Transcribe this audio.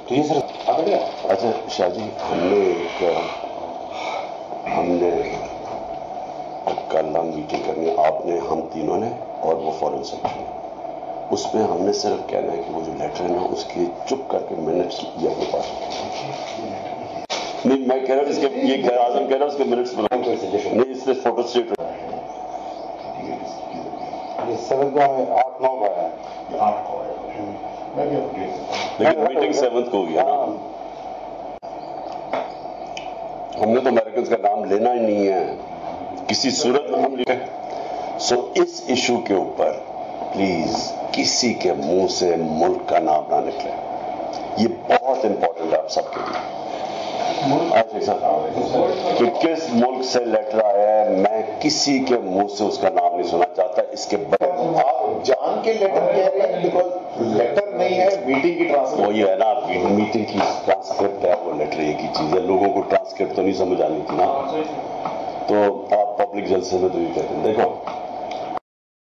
تو یہ سر اچھا شاہ جی ہم نے کل میٹنگ کرنی ہے، آپ نے، ہم تینوں نے اور وہ فورن سیکٹری، اس میں ہم نے صرف کہنا ہے کہ وہ جو لیٹر ہے نا اس کے چپ کر کے منٹس یہ اپنے پاس نہیں، میں کہہ رہا ہوں اس کے یہ غیر اعظم کہہ رہا ہوں اس کے منٹس بنا نہیں، اس میں فوٹو اسٹیٹ لیکن میٹنگ 7 کو ہوگی نا، ہم نے تو امریکنز کا نام لینا ہی نہیں ہے کسی صورت میں ہم لکھیں. سو اس ایشو کے اوپر پلیز کسی کے منہ سے ملک کا نام نہ نکلے، یہ بہت امپورٹنٹ ہے آپ سب کے لیے. کہ کس ملک سے لیٹر آیا ہے میں کسی کے منہ سے اس کا نام نہیں سننا چاہتا. اس کے بعد آپ جان کے لیٹر کہہ رہے ہیں بیکاز لیٹر نہیں ہے، میٹنگ کی ٹرانسکرپٹ. وہ یہ ہے نا، میٹنگ کی ٹرانسکرپٹ ہے، وہ لیٹر ایک ہی چیز ہے. لوگوں کو ٹرانسکرپٹ تو نہیں سمجھ آنی تھی نا، تو آپ پبلک جلسے میں تو یہ کہتے ہیں. دیکھو